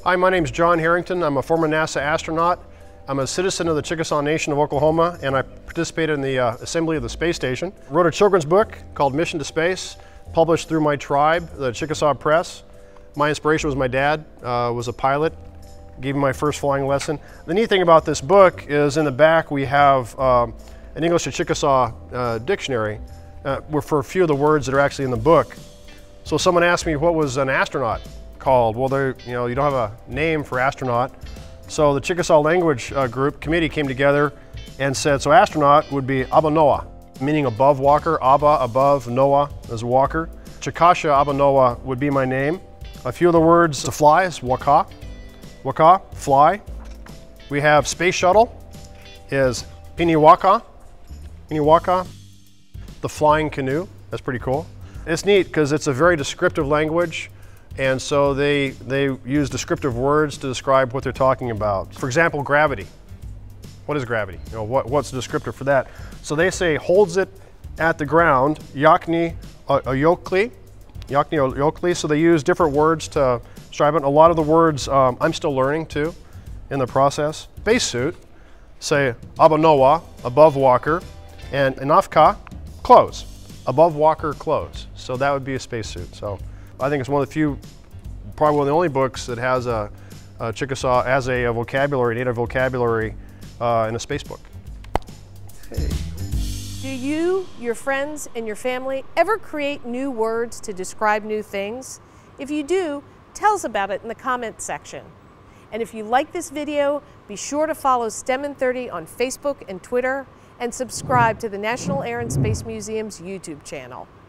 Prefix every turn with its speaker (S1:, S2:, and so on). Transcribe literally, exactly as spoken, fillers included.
S1: Hi, my name is John Herrington. I'm a former NASA astronaut. I'm a citizen of the Chickasaw Nation of Oklahoma, and I participated in the uh, assembly of the space station. Wrote a children's book called Mission to Space, published through my tribe, the Chickasaw Press. My inspiration was my dad, uh, was a pilot, gave me my first flying lesson. The neat thing about this book is in the back we have um, an English to Chickasaw uh, dictionary uh, for a few of the words that are actually in the book. So someone asked me what was an astronaut called. Well, there, you know, you don't have a name for astronaut. So the Chickasaw language uh, group committee came together and said, so astronaut would be Abba Noah, meaning above walker. Abba, above, Noah is walker. Chickasaw Abba Noah would be my name. A few of the words to fly is waka, waka, fly. We have space shuttle is piniwaka, piniwaka. The flying canoe, that's pretty cool. It's neat because it's a very descriptive language. And so they, they use descriptive words to describe what they're talking about. For example, gravity. What is gravity? You know, what, what's the descriptor for that? So they say holds it at the ground, yakni oyokli, yakni oyokli. So they use different words to describe it. A lot of the words um, I'm still learning too in the process. Spacesuit, say abanoa, above walker, and inafka, clothes, above walker clothes. So that would be a spacesuit. So I think it's one of the few, probably one of the only books that has a, a Chickasaw as a, a vocabulary, native vocabulary uh, in a space book. Hey.
S2: Do you, your friends, and your family ever create new words to describe new things? If you do, tell us about it in the comments section. And if you like this video, be sure to follow STEM in thirty on Facebook and Twitter, and subscribe to the National Air and Space Museum's YouTube channel.